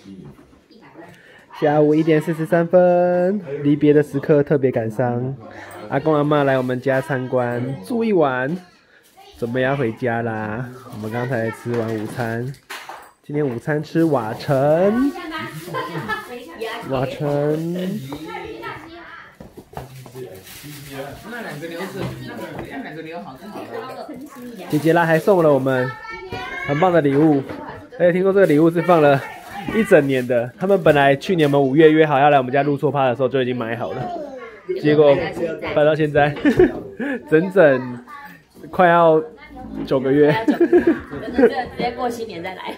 下午1点43分，离别的时刻特别感伤。阿公阿嬷来我们家参观，住一晚，准备要回家啦。我们刚才吃完午餐，今天午餐吃瓦城。瓦城。 那两个牛是，那两个牛好就好了。 姐姐啦还送了我们很棒的礼物，而且听说这个礼物是放了1整年的。他们本来去年我们5月约好要来我们家录错趴的时候就已经买好了，结果摆到现在，整整快要9个月。 直接过新年再来。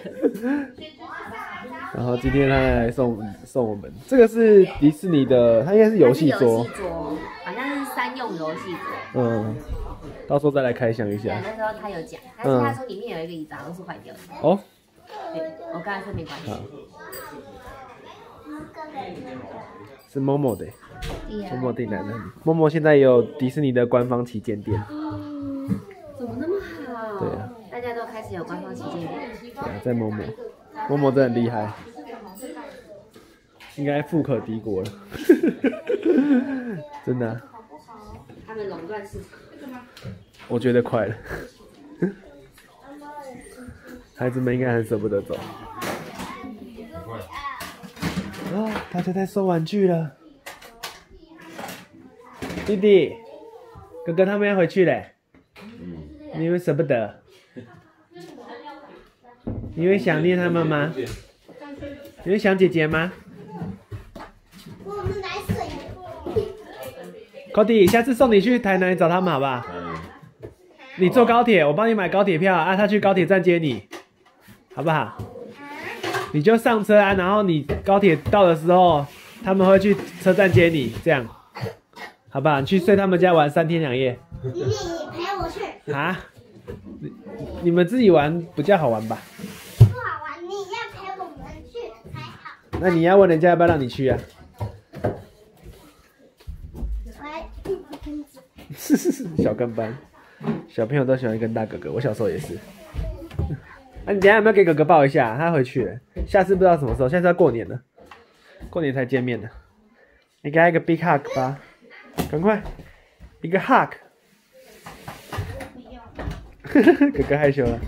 然后今天他来送我们，这个是迪士尼的，它应该是游戏桌， 好像是3用游戏桌。 到时候再来开箱一下。 对，那时候他有讲，但是他说里面有一个椅子好像是坏掉的。 哦。 对，我刚才说没关系。 是某某的，某某订来的。某某现在也有迪士尼的官方旗舰店。 怎么那么好？ 对啊。 大家都开始有官方旗舰店。 对啊，在某某。某某真的很厉害，应该富可敌国了，真的、啊。 他们垄断市场。 我觉得快了，孩子们应该很舍不得走。大家在收玩具了。弟弟，哥哥他们要回去嘞，你会舍不得？你会想念他们吗？你会想姐姐吗？ 我们来水。 Cody， 下次送你去台南找他们好不好？你坐高铁，我帮你买高铁票啊，他去高铁站接你，好不好？你就上车啊，然后你高铁到的时候，他们会去车站接你，这样，好不好？你去睡他们家玩3天2夜。 你陪我去。 啊？你们自己玩比较好玩吧？ 不好玩，你要陪我们去才好。 那你要问人家要不要让你去啊？小跟班，小朋友都喜欢跟大哥哥，我小时候也是。你等一下有没有给哥哥抱一下？他回去了，下次不知道什么时候，下次要过年了，过年才见面呢。你给他一个 big hug 吧，赶快，一个 hug。哥哥害羞了。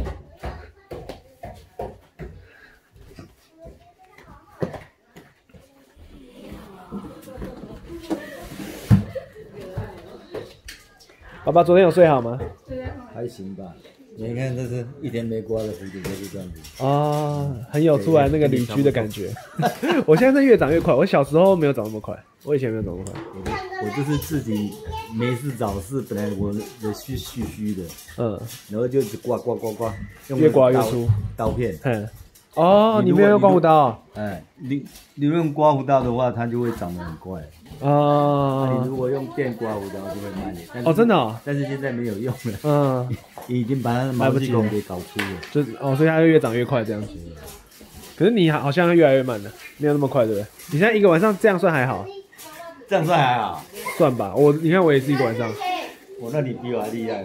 爸爸昨天有睡好吗？ 还行吧。你看，这是一天没刮的蝴蝶就是这样子。 哦，很有出来那个旅居的感觉。我现在是越长越快，我小时候没有长那么快，我以前没有长那么快。 我就是自己没事找事，本来我的虚的，然后就刮， 越刮越粗， 刀片。 哦，你没有用刮胡刀？ 你用刮胡刀的话，它就会长得很快。你如果用电刮胡刀就会慢一点。 哦，真的哦。 但是现在没有用了。已经把它的毛细孔给搞粗了。 所以它会越长越快这样子。可是你好像越来越慢了，没有那么快，对不对？你现在一个晚上这样算还好？ 这样算还好？ 算吧，你看我也是一个晚上。 那你比我还厉害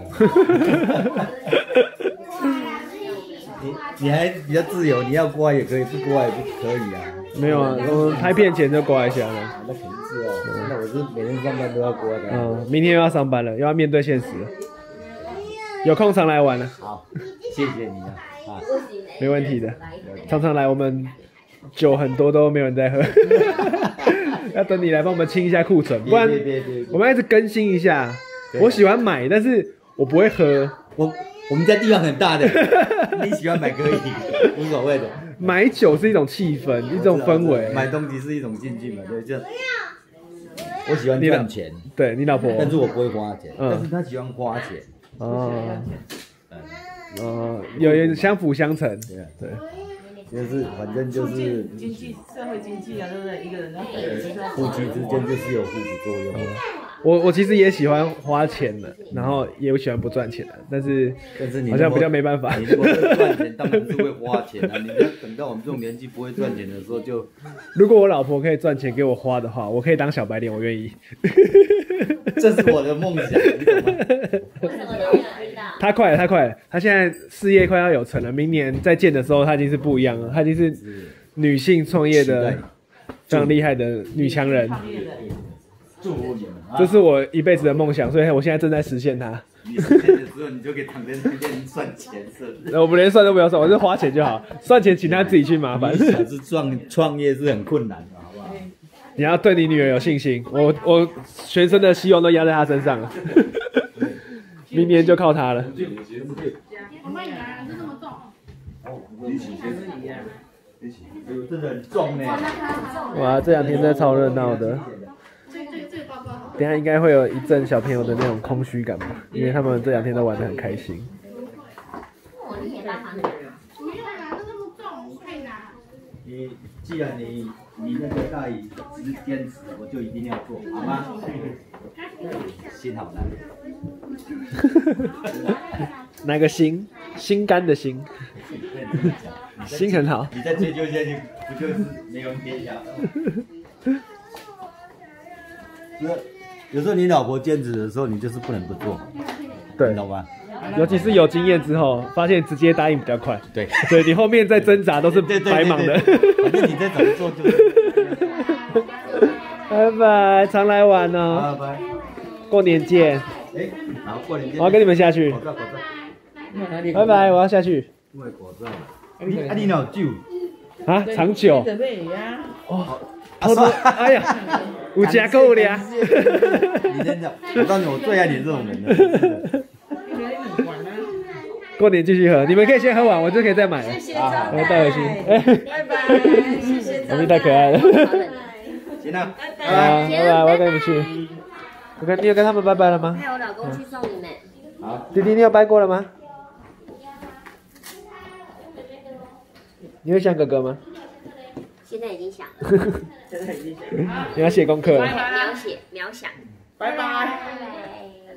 你还比较自由，你要刮也可以，不刮也不可以啊。 没有啊，我拍片前就刮一下了。 那肯定是哦，那我是每天上班都要刮的。 明天又要上班了，又要面对现实了。有空常来玩了。 好，谢谢你啊， 没问题的，常常来，我们酒很多都没有人在喝，要等你来帮我们清一下库存，不然我们要一直更新一下。我喜欢买，但是我不会喝。 我们家地方很大的，你喜欢买可以，无所谓的。 买酒是一种气氛，一种氛围。 买东西是一种境界嘛，对，这。我喜欢赚钱， 对你老婆， 但是我不会花钱，但是她喜欢花钱。 有点相辅相成。对。 就是反正就是经济社会经济啊，对不对？一个人要夫妻之间就是有互补作用。 我其实也喜欢花钱的，然后也喜欢不赚钱的，但是你好像比较没办法。 你如果会赚钱，当然是会花钱啊。你要等到我们这种年纪不会赚钱的时候就， 如果我老婆可以赚钱给我花的话，我可以当小白脸，我愿意。 这是我的梦想，你懂吗？ 他快了，他现在事业快要有成了，明年再见的时候，他已经是不一样了，他已经是女性创业的非常厉害的女强人。 祝福你们啊！ 这是我一辈子的梦想，所以我现在正在实现它。 你实现的时候，你就可以躺在那边算钱是。 我们连算都不要算，我就花钱就好，算钱请他自己去麻烦。 小子创业是很困难的，好不好？ 你要对你女儿有信心，我全身的希望都压在她身上了，明年就靠她了。 我帮你拿，就这么重。 真的很重呢。 哇，这2天真的超热闹的。 这个包包好。 等一下应该会有一阵小朋友的那种空虚感吧，因为他们这2天都玩得很开心。 你也帮忙拿。 不用拿，这么重，我可以拿。 既然你那个大姨只坚持，我就一定要做，好吗？心好难。 哪个心？心肝的心。心很好。 你再追究下去，不就是没有天下？有时候你老婆坚持的时候，你就是不能不做， 对， 你懂吗？ 尤其是有经验之后，发现直接答应比较快。 对， 所以你后面再挣扎都是白忙的。 反正你再怎么做就是。 拜拜，常来玩哦。 拜拜。 过年见。 好，过年见。 我要跟你们下去。 口罩。 拜拜，我要下去。 因为口罩。你有酒？ 啊，长久。哦。偷偷，哎呀，有加够了。 你真的，我告诉你，我最爱你这种人了。 过年继续喝，你们可以先喝完，我就可以再买了。 谢谢我带回去。 拜拜，谢谢我们太可爱了。 行了， 拜拜，我要跟你们去。你有跟他们拜拜了吗？ 派我老公去送你们。 好， 弟弟，你有拜过了吗？你会想哥哥吗？ 现在已经想了。 你要写功课了。 描想。 拜拜。